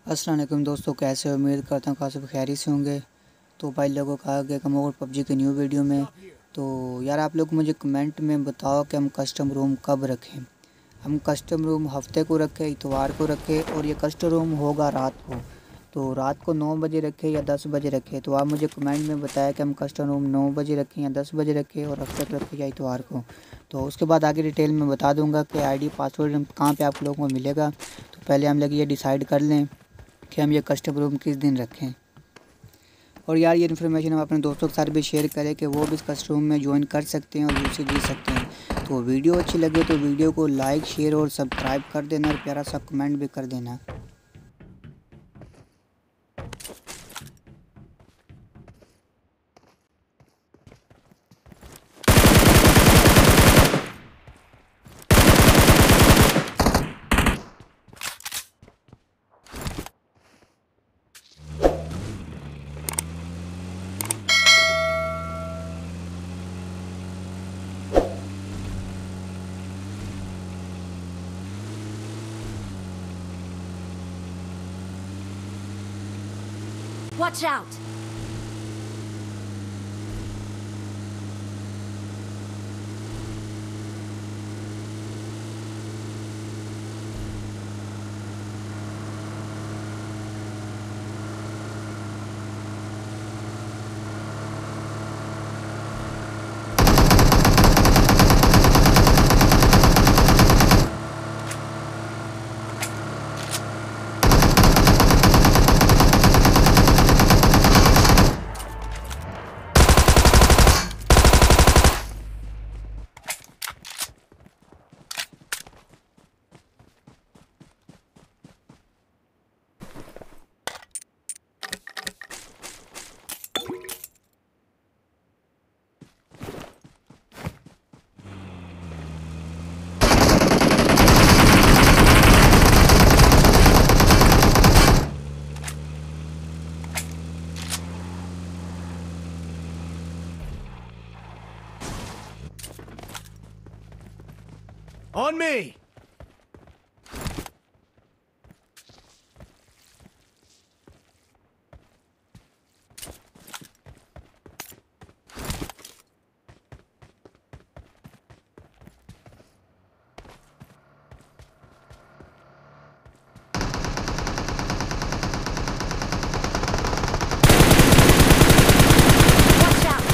अस्सलाम वालेकुम दोस्तों, कैसे हो? उम्मीद करता हूँ काफ़ी खैरी से होंगे। तो भाई लोगों को कहा गया कम और पबजी के न्यू वीडियो में। तो यार आप लोग मुझे कमेंट में बताओ कि हम कस्टम रूम कब रखें। हम कस्टम रूम हफ्ते को रखें, इतवार को रखें, और ये कस्टम रूम होगा रात को। तो रात को 9 बजे रखें या 10 बजे रखें। तो आप मुझे कमेंट में बताया कि हम कस्टम रूम 9 बजे रखें या 10 बजे रखें, और हफ्ते को रखें या इतवार को। तो उसके बाद आगे डिटेल में बता दूँगा कि आईडी पासवर्ड कहाँ पे आप लोगों को मिलेगा। तो पहले हम लोग ये डिसाइड कर लें कि हम ये कस्टम रूम किस दिन रखें। और यार ये इन्फॉर्मेशन हम अपने दोस्तों के साथ भी शेयर करें कि वो भी इस कस्टम रूम में ज्वाइन कर सकते हैं और यूसी जी सकते हैं। तो वीडियो अच्छी लगे तो वीडियो को लाइक, शेयर और सब्सक्राइब कर देना, और प्यारा सा कमेंट भी कर देना। Watch out! On me! Watch out!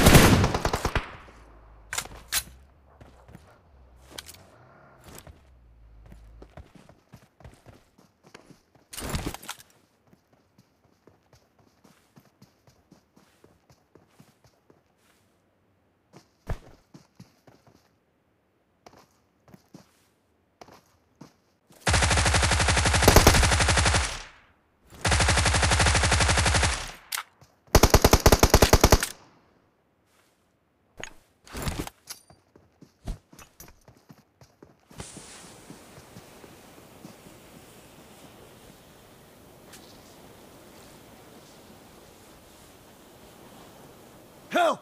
Help!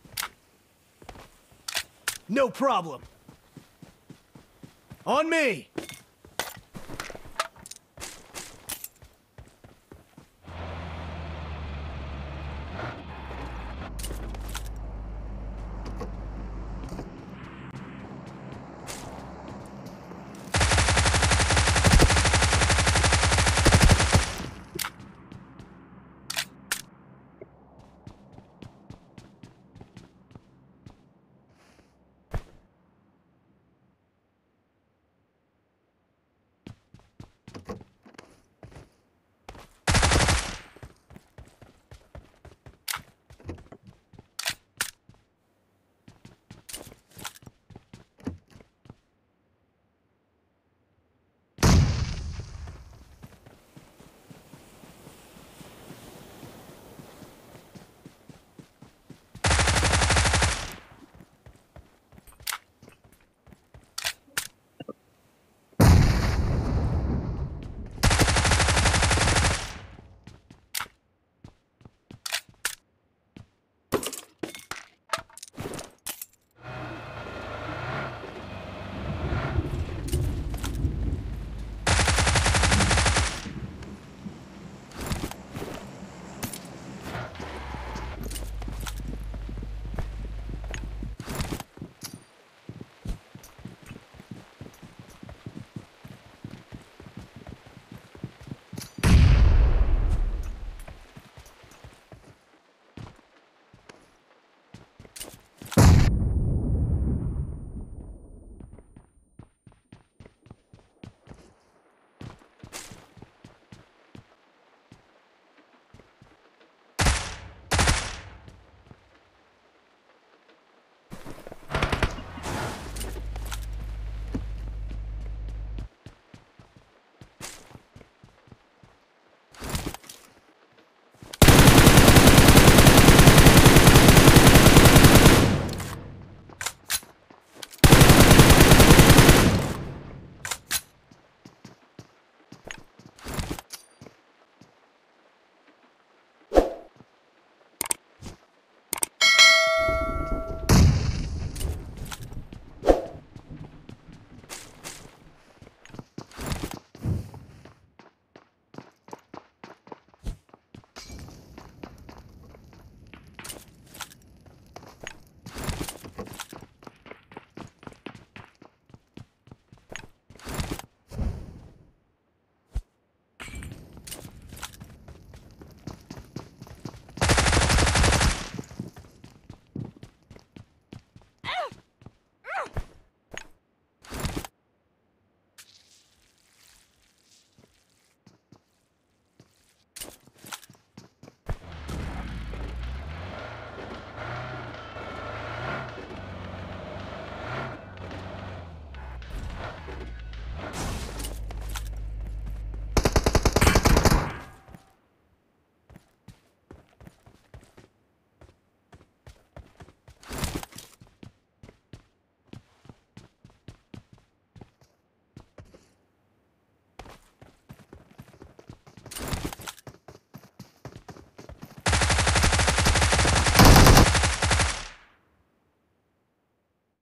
No problem. On me!